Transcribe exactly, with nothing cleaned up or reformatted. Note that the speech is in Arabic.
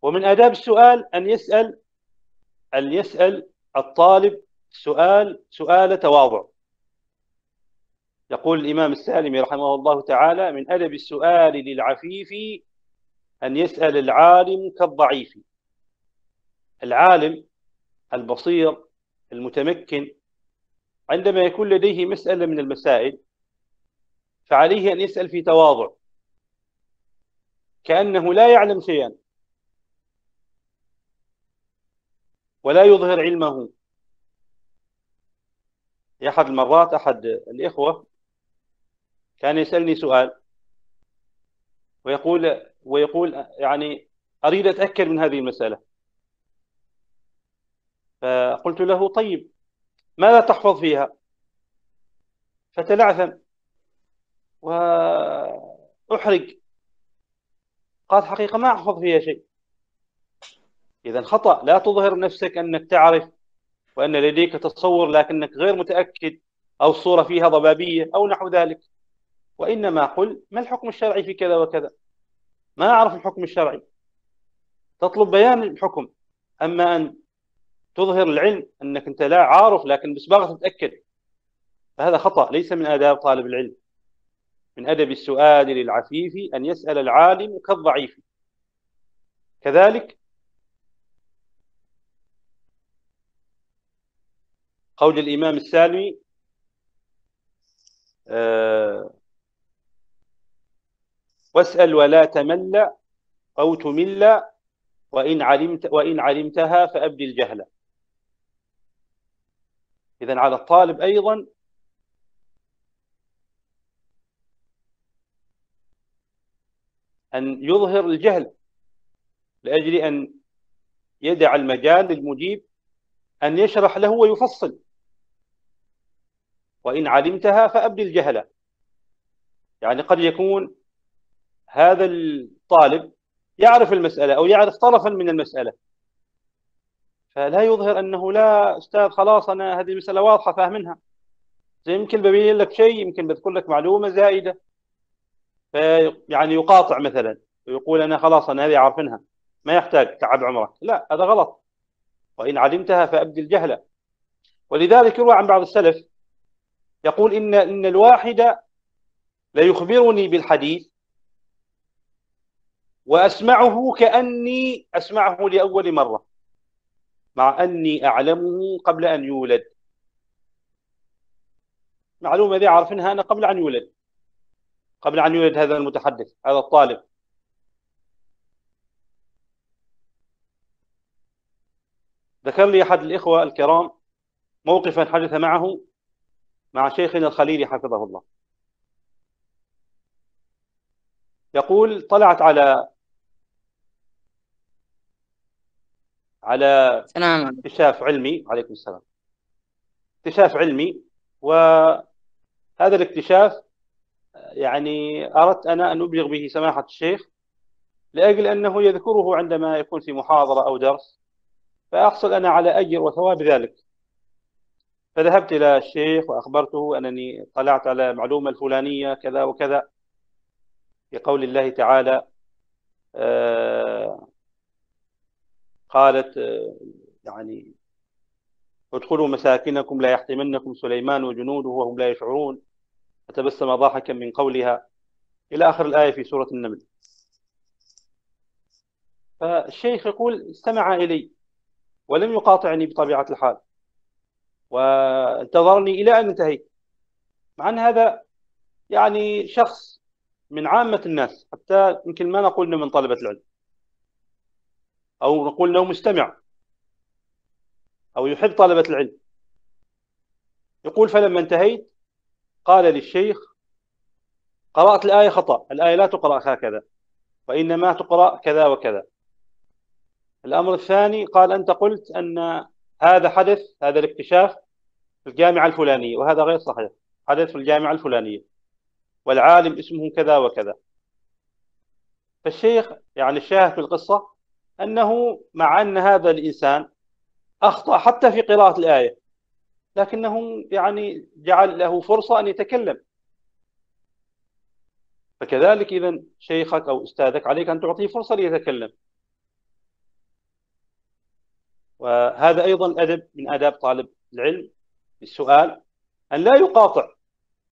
ومن آداب السؤال أن يسأل أن يسأل الطالب سؤال سؤال تواضع. يقول الإمام السالمي رحمه الله تعالى: من أدب السؤال للعفيف أن يسأل العالم كالضعيف. العالم البصير المتمكن عندما يكون لديه مسألة من المسائل فعليه أن يسأل في تواضع، كأنه لا يعلم شيئا ولا يظهر علمه. في أحد المرات أحد الإخوة كان يسألني سؤال ويقول ويقول يعني أريد أتأكد من هذه المسألة. فقلت له: طيب ماذا تحفظ فيها؟ فتلعثم وأحرج، قال: حقيقة ما أحفظ فيها شيء. إذا خطأ، لا تظهر نفسك أنك تعرف وأن لديك تصور لكنك غير متأكد، أو الصورة فيها ضبابية أو نحو ذلك، وإنما قل: ما الحكم الشرعي في كذا وكذا؟ ما أعرف الحكم الشرعي، تطلب بيان الحكم. أما أن تظهر العلم أنك أنت لا عارف لكن بصباغة تتأكد، فهذا خطأ، ليس من آداب طالب العلم. من أدب السؤال للعفيف أن يسأل العالم كالضعيف. كذلك قول الإمام السالمي: أه واسأل ولا تمل أو تمل، وإن علمت وإن علمتها فأبدي الجهل. إذن على الطالب أيضا أن يظهر الجهل لأجل أن يدع المجال للمجيب أن يشرح له ويفصل. وإن علمتها فأبدي الجهل، يعني قد يكون هذا الطالب يعرف المسألة أو يعرف طرفا من المسألة، فلا يظهر أنه لا أستاذ خلاص أنا هذه المسألة واضحة فاهمينها. زي يمكن ببين لك شيء، يمكن بذكر لك معلومة زائدة، يعني يقاطع مثلا ويقول أنا خلاص أنا هذه عارفينها ما يحتاج تعب عمرك. لا، هذا غلط. وإن علمتها فأبدي الجهل. ولذلك يروى عن بعض السلف يقول: إن إن الواحد ليخبرني بالحديث وأسمعه كأني أسمعه لأول مرة، مع أني أعلمه قبل أن يولد. معلومة ذي عارفينها أنا قبل أن يولد، قبل أن يولد هذا المتحدث هذا الطالب. ذكر لي أحد الإخوة الكرام موقفا حدث معه مع شيخنا الخليلي حفظه الله. يقول: طلعت على على السلام عليكم. اكتشاف علمي، عليكم السلام، اكتشاف علمي، وهذا الاكتشاف يعني أردت أنا أن أبلغ به سماحة الشيخ لأجل أنه يذكره عندما يكون في محاضرة أو درس، فأحصل أنا على أجر وثواب ذلك. فذهبت إلى الشيخ وأخبرته أنني طلعت على معلومة الفلانية كذا وكذا، في قول الله تعالى: آه قالت آه يعني ادخلوا مساكنكم لا يحطمنكم سليمان وجنوده وهم لا يشعرون، فتبسم ضاحكا من قولها، إلى آخر الآية في سورة النمل. فالشيخ يقول: استمع إلي ولم يقاطعني بطبيعة الحال، وانتظرني إلى أن انتهيت، مع أن هذا يعني شخص من عامة الناس، حتى يمكن ما نقول من طلبة العلم، أو نقول أنه مستمع أو يحب طلبة العلم. يقول: فلما انتهيت قال للشيخ: قرأت الآية خطأ، الآية لا تقرأ هكذا، وإنما تقرأ كذا وكذا. الأمر الثاني قال: أنت قلت أن هذا حدث، هذا الاكتشاف في الجامعة الفلانية، وهذا غير صحيح، حدث في الجامعة الفلانية والعالم اسمه كذا وكذا. فالشيخ يعني الشاهد في القصة أنه مع أن هذا الإنسان أخطأ حتى في قراءة الآية، لكنه يعني جعل له فرصة أن يتكلم. فكذلك إذا شيخك أو أستاذك عليك أن تعطيه فرصة ليتكلم. وهذا أيضا أدب من آداب طالب العلم، السؤال، أن لا يقاطع